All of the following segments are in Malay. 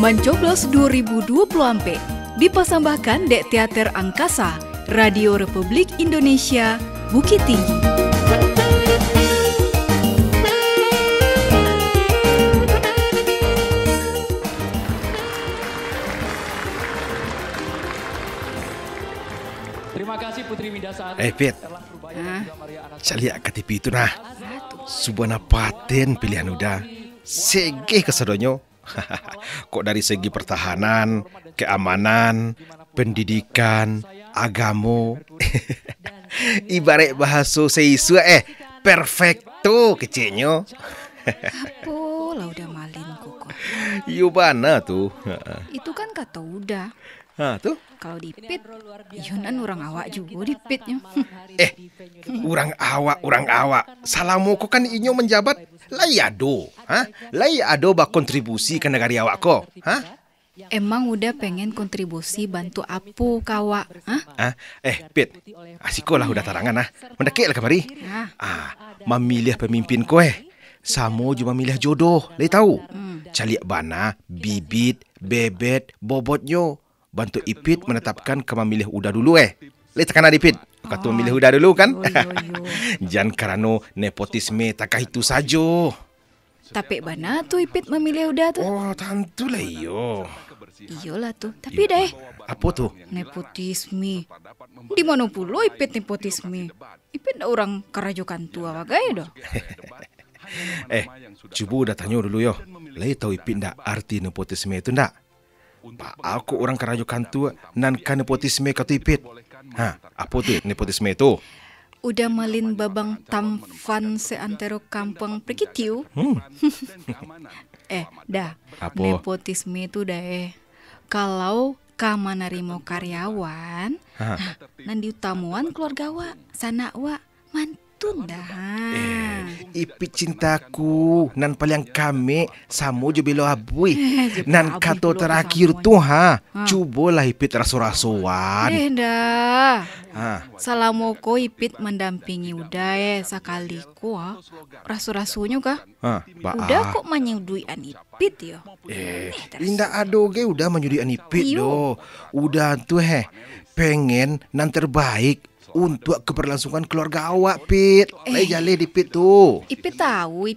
Mencoblos 2024 dipersembahkan dek Teater Angkasa, Radio Republik Indonesia, Bukit Tinggi. Terima kasih Putri Midasari. Pit, saya lihat ke TV itu nah. Subana paten pilihan udah. Segeh kesedonyo. Kok dari segi pertahanan, keamanan, pendidikan, agama. Ibarat bahasa seisua perfecto kecilnya. Apo lah udah malin kok. Yo bana tuh. Itu kan kata udah. Tuh. Kalau dipit, Yonan orang awak juga dipitnya. Orang awak. Salamu kok kan inyo menjabat layado, layado bak kontribusi ke negara awak ko, Emang udah pengen kontribusi bantu apu kawak, Pit, asiko lah udah tarangan mendekik lah kemari. Memilih pemimpin ko Samo cuma milih jodoh, lay tahu. Caliak bana, bibit, bebet, bobotnyo. Bantu Ipit menetapkan ke memilih udah dulu Lay tekan Ipit. Kata memilih udah dulu kan? Jangan karena nepotisme takah itu saja. Tapi bana tuh Ipit memilih udah tuh. Oh, tentulah iyo. Iyalah tuh. Tapi deh. Apa tuh? Nepotisme. Di mana pula Ipit nepotisme? Ipit ndak orang karajokan tua wagai dah. Coba udah tanya dulu yo. Lay tahu Ipit ndak arti nepotisme itu ndak? Pak, aku orang karajokan tua nan kan nepotisme kata Ipit. Apa tuh nepotisme itu? Udah malin babang tamfan seantero kampung Prekitiu. Dah. Apa? Nepotisme itu dah kalau kama narimo karyawan, nan diutamuan keluarga wa, sana wa, mantun dah. Ipit cintaku nan paling kami samo jo belo abui. Nan kato terakhir tuh Cubolah Ipit raso-rasoan. Dah. Salamoko Ipit mendampingi udah sekali ko rasu-rasunya kah? Udah kok menyuduian Ipit ya. Indah adoge udah menyuduian Ipit do. Udah tuh pengen nan terbaik untuk keberlangsungan keluarga awak, Pit. Lay jale di Pit tuh. Ipit tahu.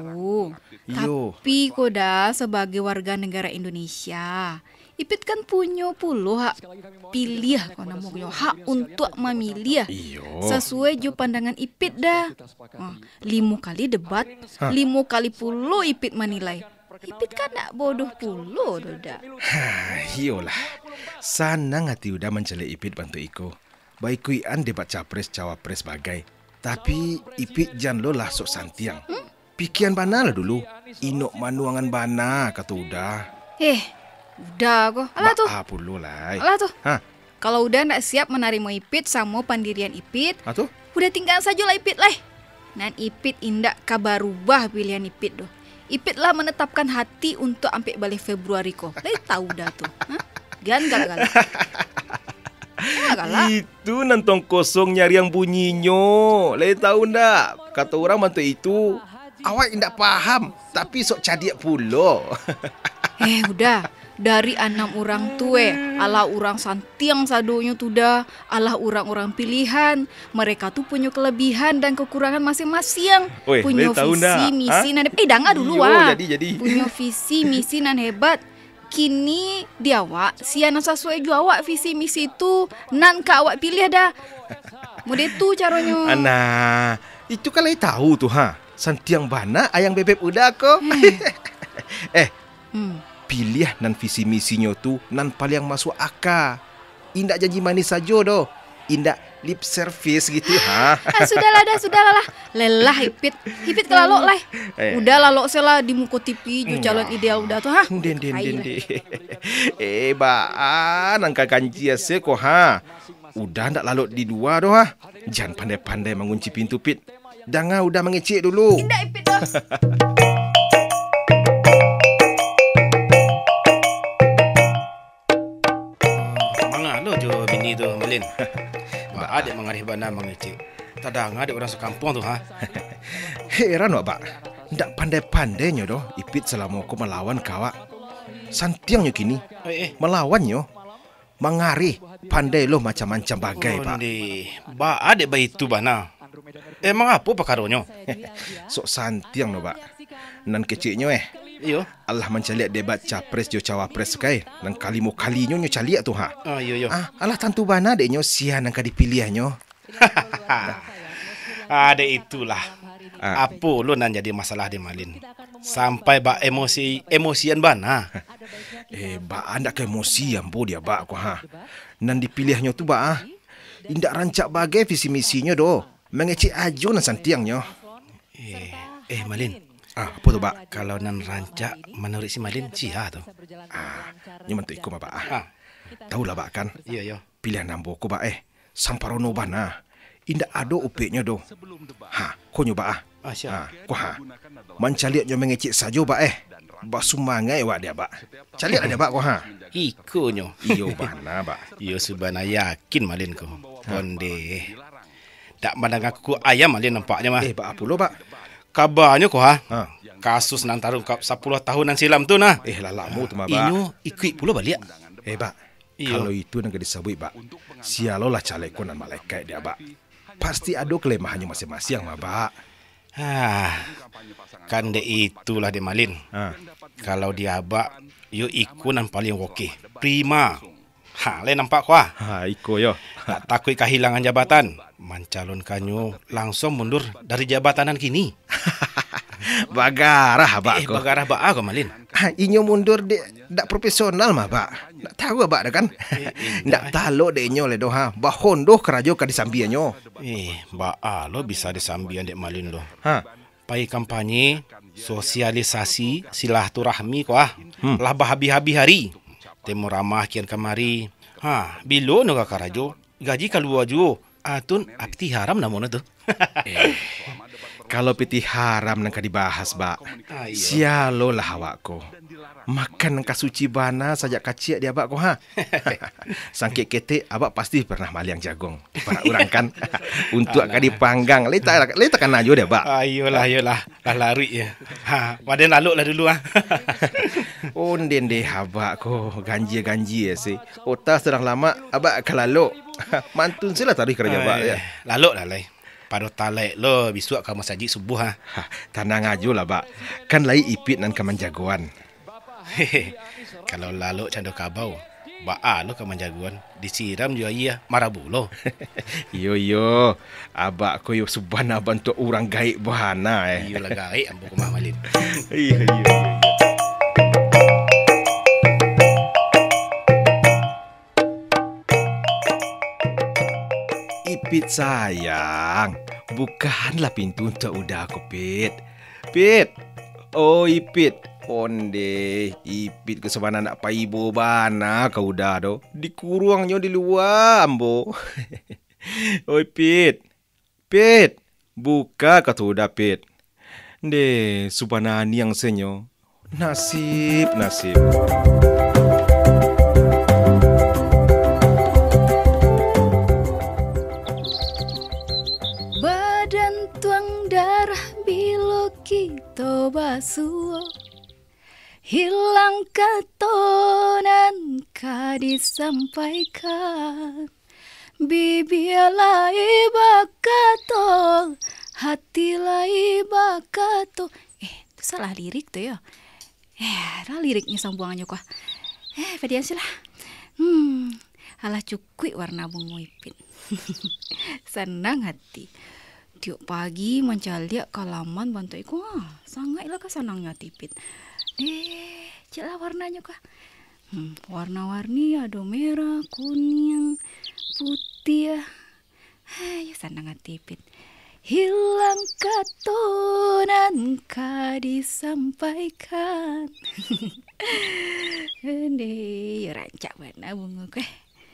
Tapi koda sebagai warga negara Indonesia, Ipit kan punya hak pilih hak untuk memilih sesuai jo pandangan Ipit dah. 5 kali debat, 5 kali pulo Ipit menilai. Ipit kan nak bodoh pulo dah. Iyalah. Sanang hati udah mencelek Ipit bantu iko. Baik kuian debat capres cawapres bagai. Tapi Ipit jan lo lah sok santiang. Pikian bana lah dulu. Inok manuangan bana kata udah. Udah kok. Alah tuh. Puluh lah. Alah tuh. Kalau udah nak siap menerima Ipit sama pendirian Ipit, udah tinggal saja lah Ipit lah. Nan Ipit indak kabar rubah pilihan Ipit doh. Ipit lah menetapkan hati untuk ampe balik Februari kok. Lay tahu dah tuh. Gan galak. Itu nantong kosong nyari yang bunyinya. Lay tahu ndak? Kata orang bantu itu. Awak indak paham, tapi sok cadiak pulo. Udah. Dari 6 orang tue, ala orang santiang sadonya tuh dah, ala orang-orang pilihan. Mereka tuh punya kelebihan dan kekurangan masing-masing. Punya visi, misi nan danga dulu jadi. Punya visi, misi nan hebat. Kini dia awak, siana sesuai ju awak visi misi itu nan ka awak pilih dah. Mode tu caranya. Itu kan lay tahu tuh Santiang bana ayang bebek udah kok. Pilih nan visi misinya tu nan paling masuk akal. Indak janji manis saja doh. Indak lip service gitu Sudahlah. Lelah Ipit kelalok lah. Udah lalok sela di muka TV ju calon ideal udah tuh Den. Baan angka kanji ase kok Udah ndak lalok di dua doh Jangan pandai-pandai mengunci pintu Pit. Danga udah mengecek dulu. Indah Ipit doh. Bini tu Malin. Adik mengarih bana mengecek. Tadang ada orang sekampung tu Heran wak, Ndak pandai-pandainya doh Ipit selama aku melawan kawak. Santiangnya kini melawannya. Mengari pandai lo macam-macam bagai, Pak. Ba adik bayi itu bana. Emang apa pakaronyo? Sok santiang no, Pak. Nan keciknya Iyo. Allah mencaliak debat capres jo cawapres kai. Nan kalimu kalinya nyo caliak tu ha. Iyo. Allah tentu bana deknyo sian nang dipilihnyo. Adik itulah. Apa lo nan jadi masalah di Malin? Sampai ba emosian bana. Ba anda ke emosi ambo dia ba ko ha. Nan dipilihnyo tu ba indak rancak bagai visi misinya do. Mengecik aju nan santiangnya. Malin. Apa tu, Pak? Kalau nan rancak menurut si Malin cia tu. Nyaman tu ikut, Pak. Tahu lah, Pak, kan? Iya. Pilihan nambo ko, Pak, samparono bana. Indak ado upeknya do. Ko nyoba ko Mancaliak nyo mengecik saja, Pak, Ba sumangai wak dia, Pak. Caliak dia, Pak, ko Ikonyo. Iyo bana, Pak. Iyo subana yakin Malin ko. Onde. Tak mandang aku ayam Malin nampaknya mah. Pak, apa lo, Pak? Kabarnya ko kasus nang tarung 10 tahunan silam tu nah. Lalamu tu mah, Pak. Inyo ikut pula balik. Pak. Kalau itu nang disebut, Pak. Sialo lah caleko nan malaikat dia, Pak. Pasti ada kelemahannya masing-masing, mah, Pak. Kan de itulah de Malin. Kalau dia Abak, yo ikut nan paling okey. Prima. Le nampak ko Iko yo. Tak takut kehilangan jabatan. Mencalonkannya langsung mundur dari jabatanan kini. Bagarah, Abak ko. Bagarah Abak ko Malin. Inyo mundur dak profesional mah, Pak. Nak tahu Abak dah kan? Ndak talo de inyo le do Bahondo kerajo ka disambianyo. Ba lo bisa disambian dek Malin lo. Pai kampanye, sosialisasi, silaturahmi ko lah bahabi-habi hari. Temu ramah kian kamari. Bilo no karajo. Gaji kaluar jo. Atun apti haram namun tu. Kalau piti haram nang dibahas, Pak. Sialo lah awakku. Makan nang kasuci bana sajak kacik dia, Pak, ko Sangkit ketek Abak pasti pernah maliang jagung. Para orang kan untuk akan dipanggang. Leta kan ajo dia, Pak. Ayolah. Lah lari ya. Waden lalu lah dulu Onden deh Abak ko ganji sih. Otak sedang lama Abak akan lalu. Mantun sila tarik kerja, Pak ya. Lalu lah. Pada talek lo bisuak kamu saji subuh Tenang aja lah, Pak. Kan lai ipit nan kaman jagoan. Kalau lalu cando kabau, ba lo kaman jagoan disiram juga iya marabulo. Yo. Abak ko yo subhana bantu orang gaib bahana Iyo lah gaib ambo kumah Malin. Iya. Ipit sayang, bukanlah pintu untuk udah aku, Pit. Ipit. Onde, Ipit ke sebana nak pai ibu bana kau udah do. Dikurungnya di luar, ambo. Pit. Buka kau udah, Pit. De, subana ni yang senyo. Nasib. Badan tuang darah bilo kita basuh. Hilang katonan ka disampaikan. Bibilah ibakato, hatilah ibakato. Itu salah lirik tuh ya. Liriknya sambungannya kok. Pedian sih lah. Alah cukui warna bunga Ipit. Senang hati. Tiap pagi mencaliak kalaman bantu iku sangatlah kesenangnya Ipit. Celah warnanya kah? Warna-warni ada merah, kuning, putih. Ya senang hati Ipit. Hilang katonan ka disampaikan. Ya rancak mana bunga kah?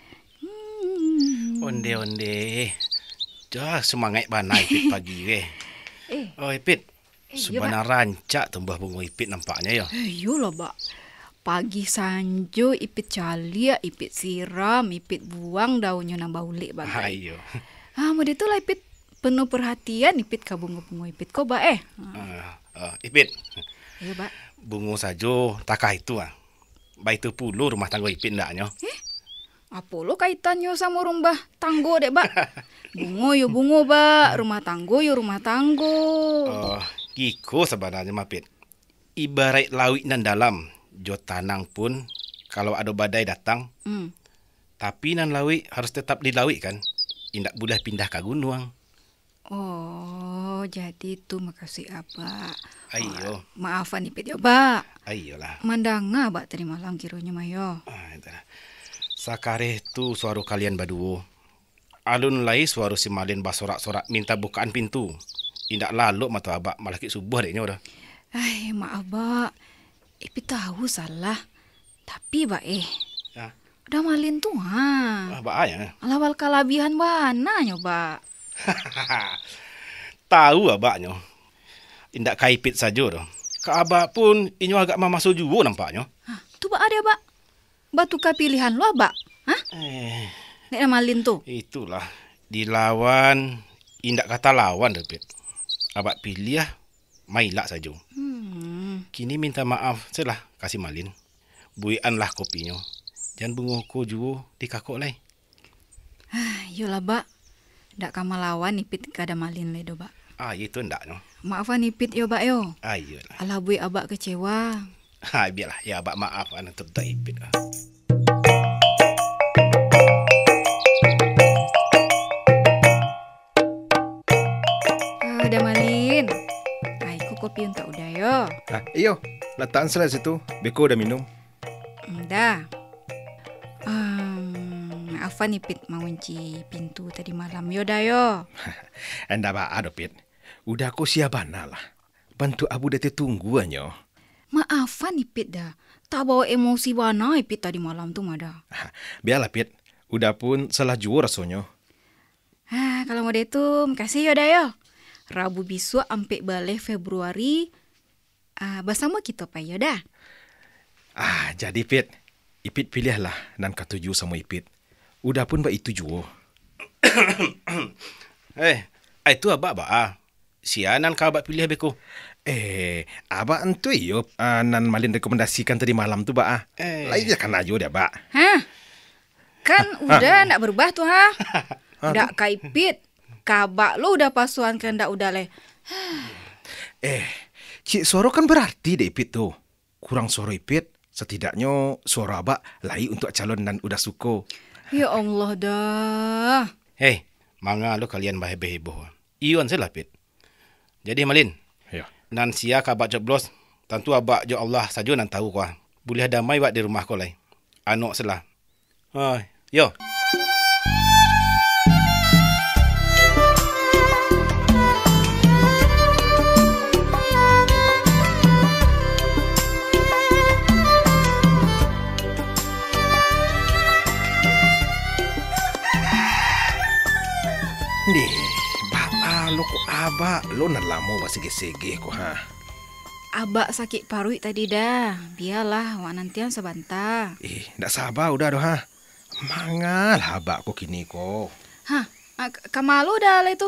Onde. Dah semangat bana Ipit pagi ke. Ipit. Subana rancak tumbah bunga Ipit nampaknya ya. Iyalah, Pak. Pagi sanjo Ipit calia, Ipit siram, Ipit buang daunnya nambah ulik bagai. Ayo. Mode itu lah Ipit penuh perhatian Ipit ka bunga-bunga Ipit kok, Pak Ipit. Iya, Pak. Bunga saja takah itu baik tu puluh rumah tangga Ipit ndaknya. Apa lo kaitannya sama rumah tanggo dek, Bak? Bungo yo bungo, Bak. Rumah tanggo yo rumah tanggo. Kiko sebenarnya Mapit. Ibarat laut nan dalam, jo tanang pun kalau ada badai datang. Tapi nan laut harus tetap di laut kan. Indak boleh pindah ke gunung. Oh, jadi tu makasih Abak. Ayo. Maafan Ipit yo, Bak. Ayolah. Mandanga, Bak, tadi malam kironya mayo. Itulah. Sakare tu suara kalian berdua. Alun lai suara si Malin basorak-sorak minta bukaan pintu. Indak lalu mata Abak malah kik subuh deknya dah. Maaf, Bak. Ipit tahu salah. Tapi, Bak, Ya. udah Malin tuh, Abak ayah. Alawal kalabihan mana nyoba. Tahu Abaknya. Indak kaipit saja dah. Ka Abak pun inyo agak masuk juga nampaknya. Tu Bak ada, Bak. Batu pilihan lo, Bak. Nek Malin tuh. Itulah. Dilawan, indak kata lawan dah, Pit. Abak pilih mailak saja. Kini minta maaf, selah kasih Malin. Buianlah kopinya. Jangan bungoko juga dikakok lai. Yolah, Bak. Ndak kama lawan Ipit kada Malin le do, Bak. Itu ndak no. Maafan Ipit yo, Bak yo. Ayolah. Alah bui Abak kecewa. Biarlah ya Abak maaf anak tetap Ipit. Udah Malin. Aku kopi untuk udah yo. Iyo, letakkan selah situ. Beko udah minum. Udah. Maafan Ipit mau kunci pintu tadi malam yo dah yo. Enda ba ada Pit. Udah aku siapana lah. Bantu abu dete tunggu anyo. Maafan Ipit dah. Tak bawa emosi wana Ipit tadi malam tu mada. Biarlah Pit. Udah pun salah jua rasanya. Kalau mau itu, makasih yo dah yo. Rabu besok sampai balik Februari. Bersama kita pa yo dah. Jadi Pit. Ipit pilihlah nan katuju sama Ipit. Udah pun ba itu jua. Itu Abak ba. Sianan ka Abak pilih beko. Abak entu iyo nan Malin rekomendasikan tadi malam tu ba. Lain ya kan aja dia ba. Kan udah nak berubah tuh Ndak kaipit. Kabak lo udah pasuan kan ndak udah le. Cik Soro kan berarti deh Ipit tuh. Kurang suara Ipit, setidaknya suara Abak lain untuk calon dan udah suko. Ya Allah dah. Manga lo kalian bahebo. Iwan saya Pit. Jadi Malin. Ya. Nan sia ka Abak joblos, tentu Abak jo Allah saja nan tahu kau. Boleh damai wak di rumah kau lai. Anak selah. Yo. Lo kok Abak, lo nan lama ba sege-sege kok Abak sakit parut tadi dah. Biarlah, wak nantian sebentar. Ndak sabar udah doh Mangal Abak kok kini kok. Kamalu dah lah itu.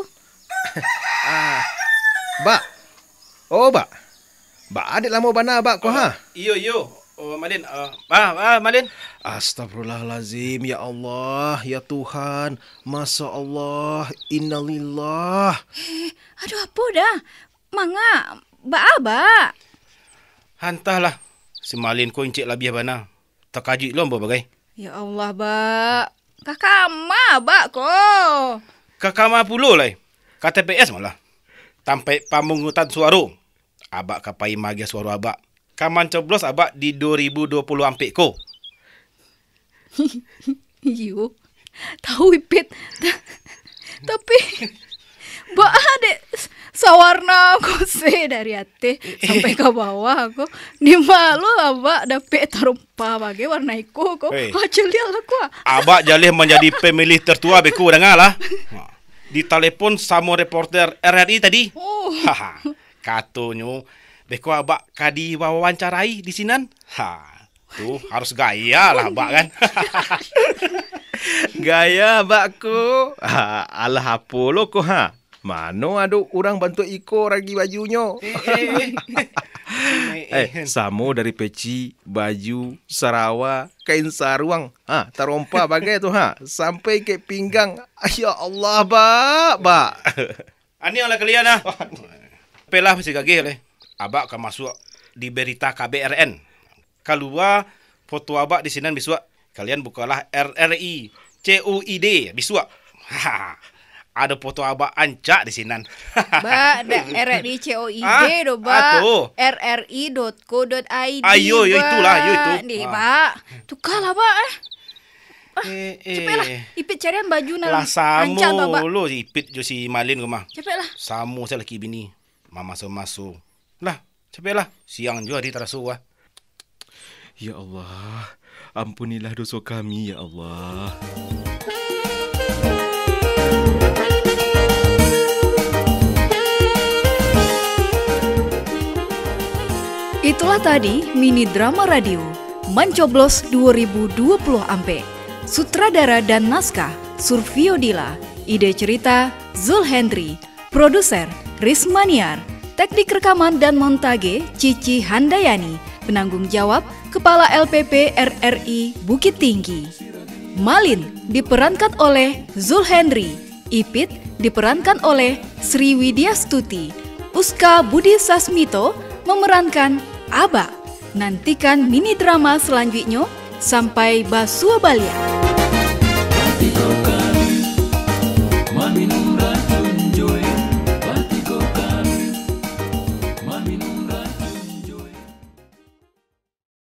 Bak. Bak. Bak adik lama bana Abak kok Iyo. Malin. Malin. Astagfirullahalazim, ya Allah, ya Tuhan, Masya Allah, innalillah. Aduh apa dah? Manga, Abak. Hantahlah. Si Malin ko encik labih bana. Tak kaji lo bagai. Ya Allah, Bak. Kakak ma, Bak ko. Kakak ma puluh lah. KTPS malah. Sampai pamungutan suara. Abak kapai magia suara Abak. Kaman coblos Abak di 2020 ampek ko. Yo, tahu Ipit. Tapi Mbak adek sawarna aku sih dari hati sampai ke bawah aku. Di malu Abak dapet terumpa bagai warna iku kok. Lihat aku. Abak jalih menjadi pemilih tertua beku dengar lah. Di telepon sama reporter RRI tadi. Katanya beku Abak kadi wawancarai di sinan. Tuh harus gaya lah Abak kan. Gaya Abakku. Alah apa lo kok Mano ada orang bantu iko ragi bajunya. Samo dari peci, baju, sarawa, kain saruang, terompa bagai tu sampai ke pinggang. Ya Allah, Ba. Ani oleh kalian Pelah masih gagih leh. Abak akan masuk di berita KBRN. Keluar foto abak di sini bisua. Kalian bukalah RRI CUID bisua. Ada foto abak ancak di sini. Ba, ada RRI COID do, Ba. RRI.co.id. Ayo, itulah, itu. Nih, Ba. Tukar lah, Ba. Cepet lah, Ipit carian baju lah ancak tu, Ba. Lo Ipit jo si Malin ke mah. Cepet lah. Samu saya laki bini. Mama masuk. Lah, cepet lah. Siang juga di terasu Ya Allah, ampunilah dosa kami, ya Allah. Itulah tadi mini drama radio Mencoblos 2020 Ampe. Sutradara dan naskah Survio Dila. Ide cerita Zul Hendri. Produser Rismaniar. Teknik rekaman dan montage Cici Handayani. Penanggung jawab Kepala LPP RRI Bukit Tinggi. Malin diperankan oleh Zul Hendri. Ipit diperankan oleh Sri Widya Stuti. Uska Budi Sasmito memerankan Aba. Nantikan mini drama selanjutnya. Sampai Basua Balia.